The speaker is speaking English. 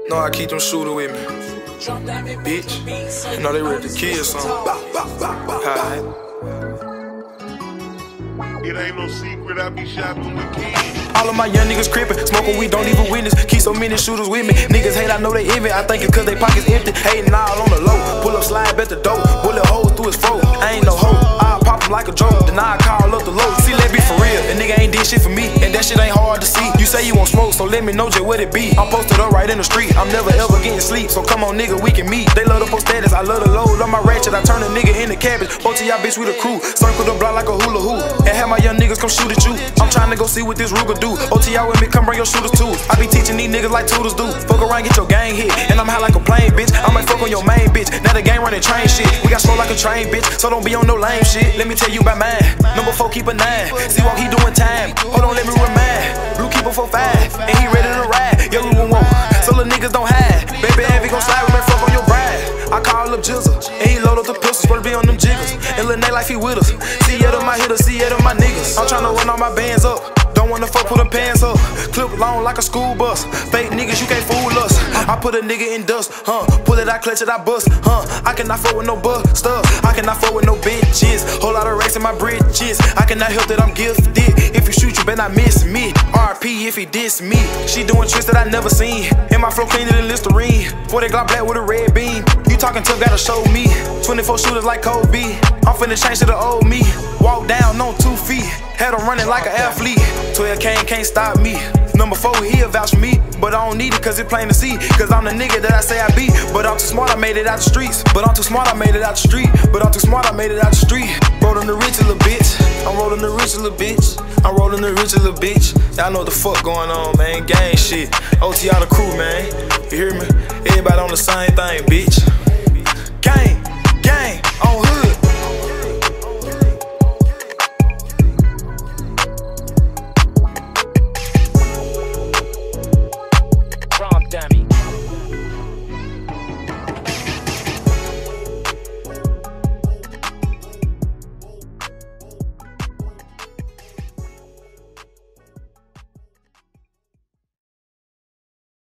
No, I keep them shooter with me. Bitch, you know they ready to kill something. Alright. It ain't no secret, I be shopping with kids. All of my young niggas crippin', smoking weed, don't even witness. Keep so many shooters with me. Niggas hate, I know they envy. I think it's cause they pockets empty. Hating all on the low. Pull up, slide at the door. Bullet holes through his throat. I ain't no hoe. I'll pop him like a joke. Then I call up the low. See, let be for real. The nigga ain't did shit for me. And that shit ain't hard to see. You say you won't smoke, so let me know just what it be. I'm posted up right in the street. I'm never ever getting sleep. So come on, nigga, we can meet. They love the post status. I love the load on my ratchet. I turn a nigga into cabbage. Both of y'all bitch, we the crew. Circle the block like a hula hoop. And have my young niggas come shoot at you. I'm trying to go see what this Ruger do. OTI with me, come bring your shooters too. I be teaching these niggas like tutors do. Fuck around, get your gang hit. And I'm high like a plane, bitch. I might fuck on your main bitch. Now the game running train shit. We got slow like a train, bitch. So don't be on no lame shit. Let me tell you about mine. Number 4, keep a 9. See what he doing time. Hold on, let me remind. Blue keeper 4-5. And he ready to ride. Yellow one won't. So the niggas don't hide. Baby, if he gon' slide with me, fuck on your bride. I call up Jizzle. And he load up the pistols. Supposed to be on them jiggers. And Lil' Nate like he with us. See ya to my hitters, see ya to my niggas. I'm tryna run all my bands up. Don't wanna fuck, put them pants up. Clip long like a school bus. Fake niggas, you can't fool us. I put a nigga in dust, pull it, I clutch it, I bust, I cannot fuck with no bust stuff. I cannot fuck with no bitches. Whole lot of racks in my bridges. I cannot help that I'm gifted. If you shoot, you better not miss me. RP if he diss me. She doing tricks that I never seen. And my flow cleaner than Listerine. 40 Glock black with a red beam. You talking tough, gotta show me. 24 shooters like Kobe. I'm finna change to the old me. Walk down on 2 feet. Had him running like an athlete. 12 can't stop me. Number 4, he'll vouch for me. But I don't need it cause it's plain to see. Cause I'm the nigga that I say I be. But I'm too smart, I made it out the streets. But I'm too smart, I made it out the street. But I'm too smart, I made it out the street. Rolling the rich little bitch. I'm rolling the rich little bitch. I'm rolling the rich little bitch. Y'all know what the fuck going on, man. Gang shit. OTI the crew, man. You hear me? Everybody on the same thing, bitch.